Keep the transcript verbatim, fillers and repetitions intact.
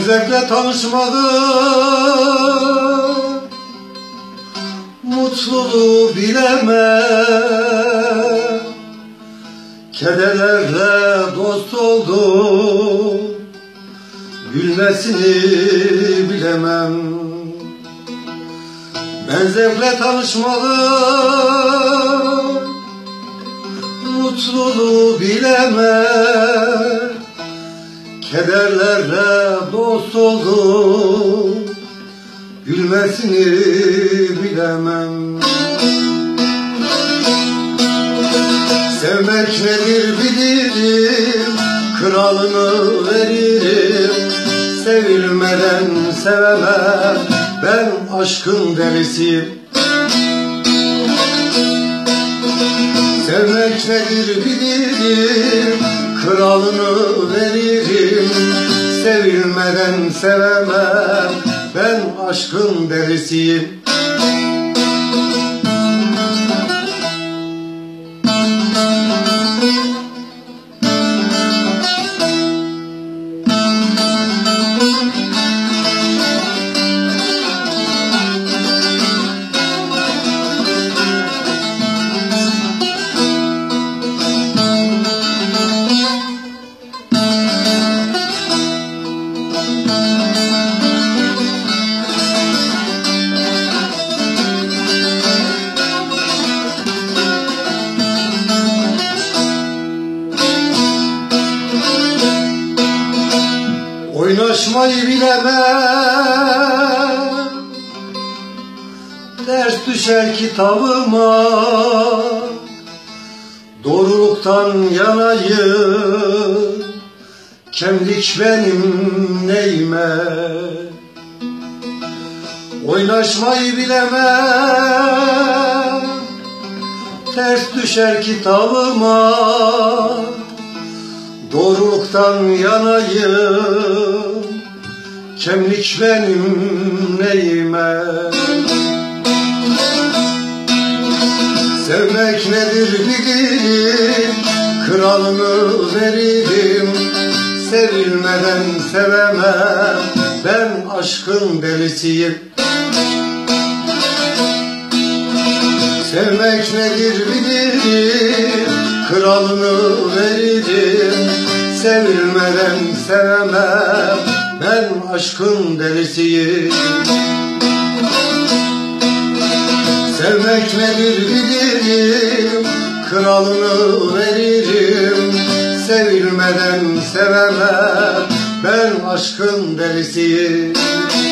zevkle tanışmadım, mutluluğu bilemem. Kederlerle dost oldum, gülmesini bilemem. Ben zevkle tanışmadım, mutluluğu bilemem. Kederlerle dost oldum, gülmesini bilemem. Sevmek nedir bilirim, kralını veririm. Sevilmeden sevemem, ben aşkın delisiyim. Sevmek nedir bilirim, kralını veririm. Sevilmeden sevemem, ben aşkın delisiyim. Oynaşmayı bilemem, ders düşer kitabıma. Doğruluktan yanayım, kemlik benim neyime. Oynaşmayı bilemem, ters düşer kitabıma. Doğruluktan yanayım, kemlik benim neyime. Sevmek nedir bilirim, kralını veririm. Sevilmeden sevemem, ben aşkın delisiyim. Sevmek nedir bilirim, kralını veririm. Sevilmeden sevemem, ben aşkın delisiyim. Sevmek nedir bilirim, kralını veririm. Sevilmeden sevemem, ben aşkın delisiyim.